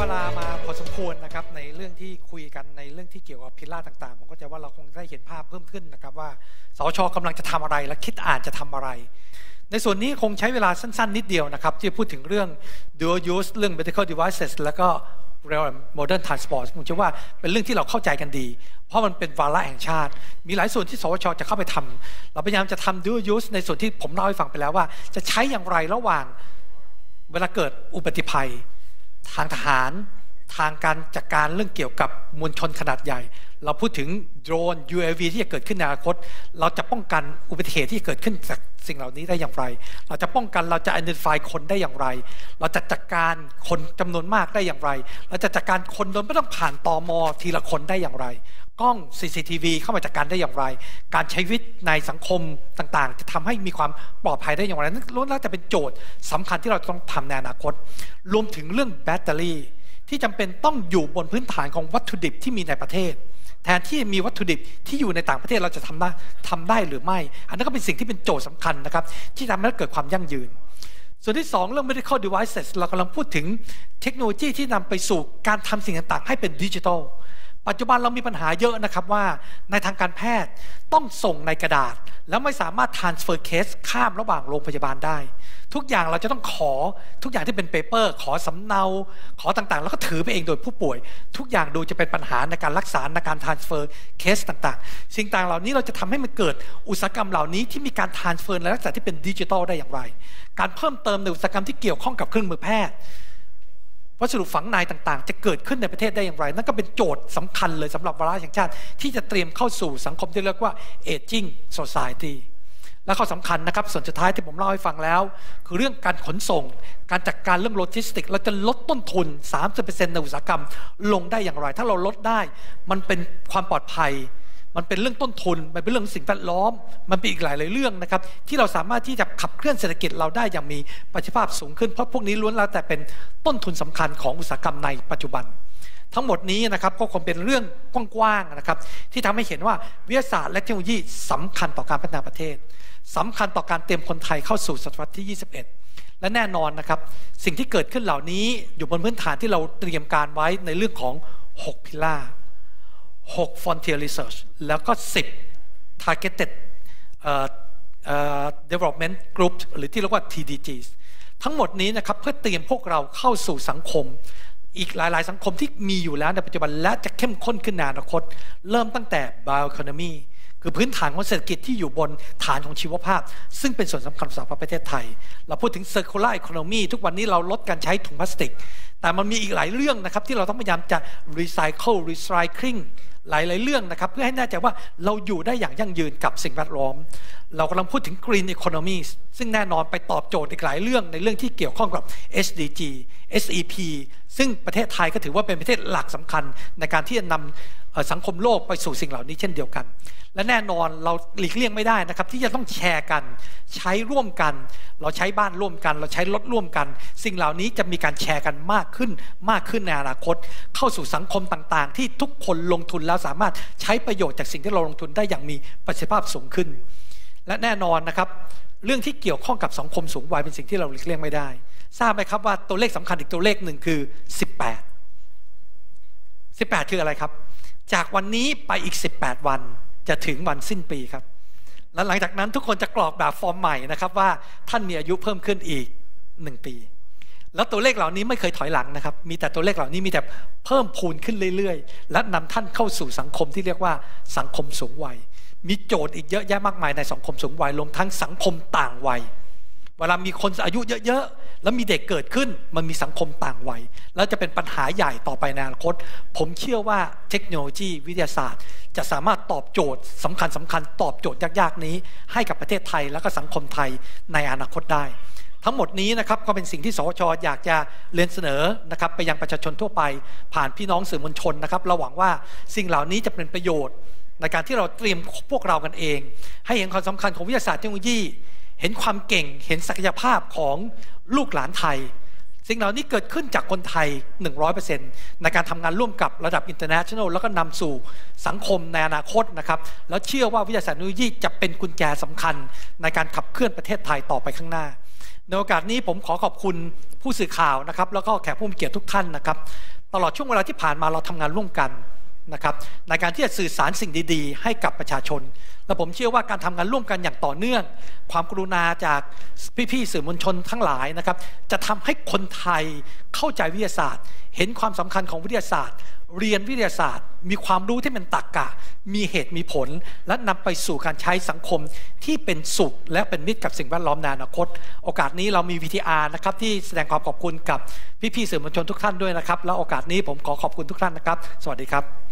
เวลามาพอสมควรนะครับในเรื่องที่คุยกันในเรื่องที่เกี่ยวกับพิล่าต่างๆผมก็จะว่าเราคงได้เห็นภาพเพิ่มขึ้นนะครับว่าสช.กำลังจะทำอะไรและคิดอ่านจะทำอะไรในส่วนนี้คงใช้เวลาสั้นๆนิดเดียวนะครับที่พูดถึงเรื่อง dual use เรื่อง medical devices แล้วก็ rail and modern transport ผมเชื่อว่าเป็นเรื่องที่เราเข้าใจกันดีเพราะมันเป็นวาระแห่งชาติมีหลายส่วนที่สช.จะเข้าไปทำเราพยายามจะทำ dual use ในส่วนที่ผมเล่าให้ฟังไปแล้วว่าจะใช้อย่างไรระหว่างเวลาเกิดอุบัติภัยทางทหารทางการจัดการเรื่องเกี่ยวกับมวลชนขนาดใหญ่เราพูดถึงโดรน UAV ที่จะเกิดขึ้นในอนาคตเราจะป้องกันอุบัติเหตุที่เกิดขึ้นจากสิ่งเหล่านี้ได้อย่างไรเราจะป้องกันเราจะ identify คนได้อย่างไรเราจะจัดการคนจำนวนมากได้อย่างไรเราจะจัดการคนโดยไม่ต้องผ่านตม.ทีละคนได้อย่างไรกล้อง CCTV เข้ามาจัดการได้อย่างไรการใช้วิทย์ในสังคมต่างๆจะทำให้มีความปลอดภัยได้อย่างไรนั่นล้วนแล้วแต่เป็นโจทย์สำคัญที่เราต้องทำในอนาคตรวมถึงเรื่องแบตเตอรี่ที่จำเป็นต้องอยู่บนพื้นฐานของวัตถุดิบที่มีในประเทศแทนที่มีวัตถุดิบที่อยู่ในต่างประเทศเราจะทำได้หรือไม่อันนั้นก็เป็นสิ่งที่เป็นโจทย์สำคัญนะครับที่ทำให้เกิดความยั่งยืนส่วนที่2เรื่อง medical devices เรากำลังพูดถึงเทคโนโลยีที่นำไปสู่การทำสิ่งต่างๆให้เป็นดิจิทัลปัจจุบันเรามีปัญหาเยอะนะครับว่าในทางการแพทย์ต้องส่งในกระดาษแล้วไม่สามารถ transfer case ข้ามระหว่างโรงพยาบาลได้ทุกอย่างเราจะต้องขอทุกอย่างที่เป็นเปเปอร์ขอสำเนาขอต่างๆแล้วก็ถือไปเองโดยผู้ป่วยทุกอย่างดูจะเป็นปัญหาในการรักษาในการ transfer case ต่างๆสิ่งต่างเหล่านี้เราจะทำให้มันเกิดอุตสาหกรรมเหล่านี้ที่มีการ transfer ในลักษณะที่เป็นดิจิทัลได้อย่างไรการเพิ่มเติมในอุตสาหกรรมที่เกี่ยวข้องกับเครื่องมือแพทย์วัสดุฝังในต่างๆจะเกิดขึ้นในประเทศได้อย่างไรนั่นก็เป็นโจทย์สำคัญเลยสำหรับวาระแห่งชาติที่จะเตรียมเข้าสู่สังคมที่เรียกว่า aging society และข้อสำคัญนะครับส่วนสุดท้ายที่ผมเล่าให้ฟังแล้วคือเรื่องการขนส่งการจัดการเรื่องโลจิสติกเราจะลดต้นทุน 30% ในอุตสาหกรรมลงได้อย่างไรถ้าเราลดได้มันเป็นความปลอดภัยมันเป็นเรื่องต้นทุนมันเป็นเรื่องสิ่งแวดล้อมมันเป็นอีกหลายเรื่องนะครับที่เราสามารถที่จะขับเคลื่อนเศรษฐกิจเราได้อย่างมีประสิทธิภาพสูงขึ้นเพราะพวกนี้ล้วนแล้วแต่เป็นต้นทุนสำคัญของอุตสาหกรรมในปัจจุบันทั้งหมดนี้นะครับก็คงเป็นเรื่องกว้างๆนะครับที่ทำให้เห็นว่าวิทยาศาสตร์และเทคโนโลยีสำคัญต่อการพัฒนาประเทศสำคัญต่อการเตรียมคนไทยเข้าสู่ศตวรรษที่21และแน่นอนนะครับสิ่งที่เกิดขึ้นเหล่านี้อยู่บนพื้นฐานที่เราเตรียมการไว้ในเรื่องของ6 พิล่า6 frontier research แล้วก็10 targeted development group หรือที่เรียกว่า TDGs ทั้งหมดนี้นะครับเพื่อเตรียมพวกเราเข้าสู่สังคมอีกหลายๆสังคมที่มีอยู่แล้วในปัจจุบันและจะเข้มข้นขึ้นในอนาคตเริ่มตั้งแต่ bioeconomy คือพื้นฐานของเศรษฐกิจที่อยู่บนฐานของชีวภาพซึ่งเป็นส่วนสำคัญสำหรับประเทศไทยเราพูดถึง circular economy ทุกวันนี้เราลดการใช้ถุงพลาสติกแต่มันมีอีกหลายเรื่องนะครับที่เราต้องพยายามจะ recycling หลายๆเรื่องนะครับเพื่อให้แน่ใจว่าเราอยู่ได้อย่างยั่งยืนกับสิ่งแวดล้อมเรากำลังพูดถึง green economy ซึ่งแน่นอนไปตอบโจทย์อีกหลายเรื่องในเรื่องที่เกี่ยวข้องกับ SDG SEP ซึ่งประเทศไทยก็ถือว่าเป็นประเทศหลักสำคัญในการที่จะนำสังคมโลกไปสู่สิ่งเหล่านี้เช่นเดียวกันและแน่นอนเราหลีกเลี่ยงไม่ได้นะครับที่จะต้องแชร์กันใช้ร่วมกันเราใช้บ้านร่วมกันเราใช้รถร่วมกันสิ่งเหล่านี้จะมีการแชร์กันมากขึ้นในอนาคตเข้าสู่สังคมต่างๆที่ทุกคนลงทุนแล้วสามารถใช้ประโยชน์จากสิ่งที่เราลงทุนได้อย่างมีประสิทธิภาพสูงขึ้นและแน่นอนนะครับเรื่องที่เกี่ยวข้องกับสังคมสูงวัยเป็นสิ่งที่เราหลีกเลี่ยงไม่ได้ทราบไหมครับว่าตัวเลขสำคัญอีกตัวเลขหนึ่งคือ18คืออะไรครับจากวันนี้ไปอีก18วันจะถึงวันสิ้นปีครับและหลังจากนั้นทุกคนจะกรอกแบบฟอร์มใหม่นะครับว่าท่านมีอายุเพิ่มขึ้นอีก1 ปีแล้วตัวเลขเหล่านี้ไม่เคยถอยหลังนะครับมีแต่ตัวเลขเหล่านี้มีแต่เพิ่มพูนขึ้นเรื่อยๆและนำท่านเข้าสู่สังคมที่เรียกว่าสังคมสูงวัยมีโจทย์อีกเยอะแยะมากมายในสังคมสูงวัยรวมทั้งสังคมต่างวัยเวลามีคนอายุเยอะๆแล้วมีเด็กเกิดขึ้นมันมีสังคมต่างวัยแล้วจะเป็นปัญหาใหญ่ต่อไปในอนาคตผมเชื่อว่าเทคโนโลยีวิทยาศาสตร์จะสามารถตอบโจทย์สำคัญตอบโจทย์ยากๆนี้ให้กับประเทศไทยและก็สังคมไทยในอนาคตได้ทั้งหมดนี้นะครับก็เป็นสิ่งที่สช.อยากจะเรียนเสนอนะครับไปยังประชาชนทั่วไปผ่านพี่น้องสื่อมวลชนนะครับเราหวังว่าสิ่งเหล่านี้จะเป็นประโยชน์ในการที่เราเตรียมพวกเรากันเองให้เห็นความสำคัญของวิทยาศาสตร์เทคโนโลยีเห็นความเก่งเห็นศักยภาพของลูกหลานไทยสิ่งเหล่านี้เกิดขึ้นจากคนไทย 100% ในการทำงานร่วมกับระดับ international แล้วก็นำสู่สังคมในอนาคตนะครับแล้วเชื่อว่าวิทยาศาสตร์เทคโนโลยีจะเป็นกุญแจสำคัญในการขับเคลื่อนประเทศไทยต่อไปข้างหน้าในโอกาสนี้ผมขอขอบคุณผู้สื่อข่าวนะครับแล้วก็แขกผู้มีเกียรติทุกท่านนะครับตลอดช่วงเวลาที่ผ่านมาเราทำงานร่วมกันนะครับในการที่จะสื่อสารสิ่งดีๆให้กับประชาชนและผมเชื่อว่าการทำงานร่วมกันอย่างต่อเนื่องความกรุณาจากพี่ๆสื่อมวลชนทั้งหลายนะครับจะทำให้คนไทยเข้าใจวิทยาศาสตร์เห็นความสำคัญของวิทยาศาสตร์เรียนวิทยาศาสตร์มีความรู้ที่เป็นตรรกะมีเหตุมีผลและนำไปสู่การใช้สังคมที่เป็นสุขและเป็นมิตรกับสิ่งแวดล้อมในอนาคตโอกาสนี้เรามี VTR นะครับที่แสดงความขอบคุณกับพี่ๆสื่อมวลชนทุกท่านด้วยนะครับและโอกาสนี้ผมขอขอบคุณทุกท่านนะครับสวัสดีครับ